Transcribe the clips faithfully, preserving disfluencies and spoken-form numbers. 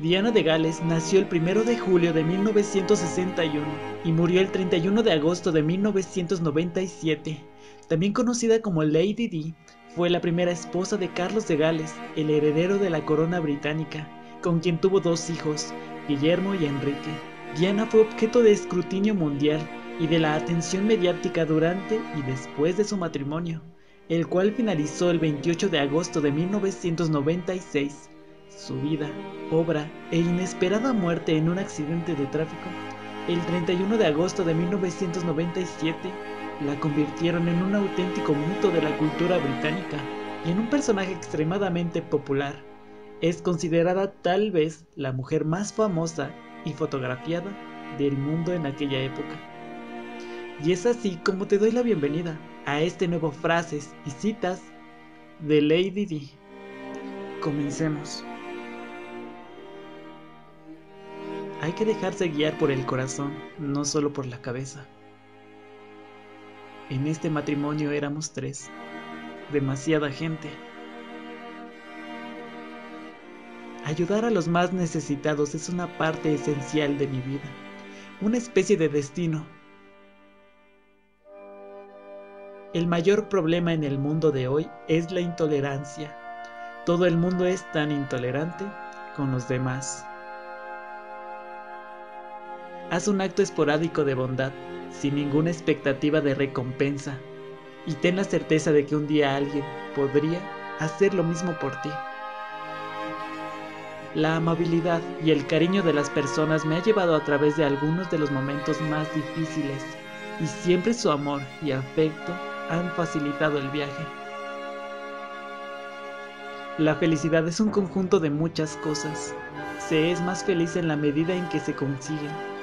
Diana de Gales nació el primero de julio de mil novecientos sesenta y uno y murió el treinta y uno de agosto de mil novecientos noventa y siete. También conocida como Lady Di, fue la primera esposa de Carlos de Gales, el heredero de la corona británica, con quien tuvo dos hijos, Guillermo y Enrique. Diana fue objeto de escrutinio mundial y de la atención mediática durante y después de su matrimonio, el cual finalizó el veintiocho de agosto de mil novecientos noventa y seis. Su vida, obra e inesperada muerte en un accidente de tráfico, el treinta y uno de agosto de mil novecientos noventa y siete, la convirtieron en un auténtico mito de la cultura británica y en un personaje extremadamente popular. Es considerada tal vez la mujer más famosa y fotografiada del mundo en aquella época. Y es así como te doy la bienvenida a este nuevo Frases y Citas de Lady Di. Comencemos. Hay que dejarse guiar por el corazón, no solo por la cabeza. En este matrimonio éramos tres, demasiada gente. Ayudar a los más necesitados es una parte esencial de mi vida, una especie de destino. El mayor problema en el mundo de hoy es la intolerancia. Todo el mundo es tan intolerante con los demás. Haz un acto esporádico de bondad, sin ninguna expectativa de recompensa, y ten la certeza de que un día alguien podría hacer lo mismo por ti. La amabilidad y el cariño de las personas me ha llevado a través de algunos de los momentos más difíciles, y siempre su amor y afecto han facilitado el viaje. La felicidad es un conjunto de muchas cosas. Se es más feliz en la medida en que se consiguen.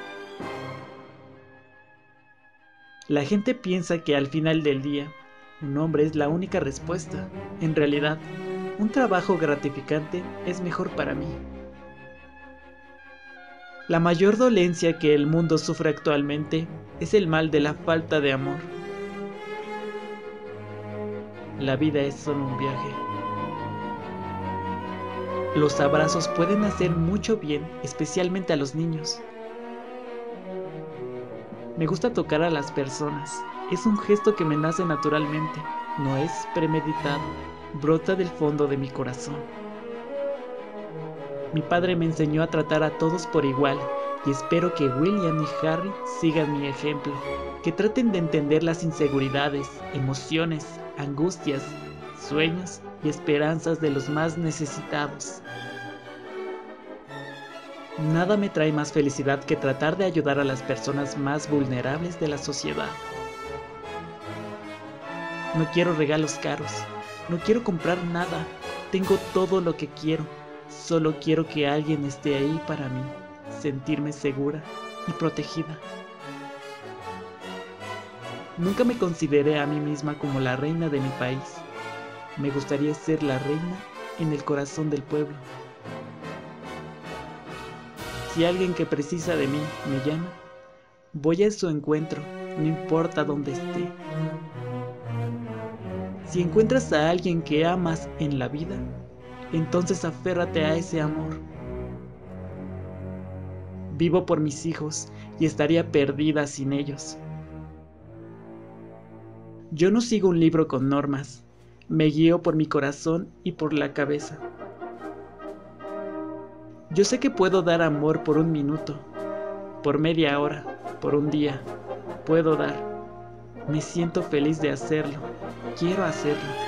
La gente piensa que al final del día, un hombre es la única respuesta. En realidad, un trabajo gratificante es mejor para mí. La mayor dolencia que el mundo sufre actualmente es el mal de la falta de amor. La vida es solo un viaje. Los abrazos pueden hacer mucho bien, especialmente a los niños. Me gusta tocar a las personas. Es un gesto que me nace naturalmente. No es premeditado. Brota del fondo de mi corazón. Mi padre me enseñó a tratar a todos por igual y espero que William y Harry sigan mi ejemplo. Que traten de entender las inseguridades, emociones, angustias, sueños y esperanzas de los más necesitados. Nada me trae más felicidad que tratar de ayudar a las personas más vulnerables de la sociedad. No quiero regalos caros, no quiero comprar nada, tengo todo lo que quiero. Solo quiero que alguien esté ahí para mí, sentirme segura y protegida. Nunca me consideré a mí misma como la reina de mi país. Me gustaría ser la reina en el corazón del pueblo. Si alguien que precisa de mí me llama, voy a su encuentro, no importa dónde esté. Si encuentras a alguien que amas en la vida, entonces aférrate a ese amor. Vivo por mis hijos y estaría perdida sin ellos. Yo no sigo un libro con normas, me guío por mi corazón y por la cabeza. Yo sé que puedo dar amor por un minuto, por media hora, por un día. Puedo dar. Me siento feliz de hacerlo. Quiero hacerlo.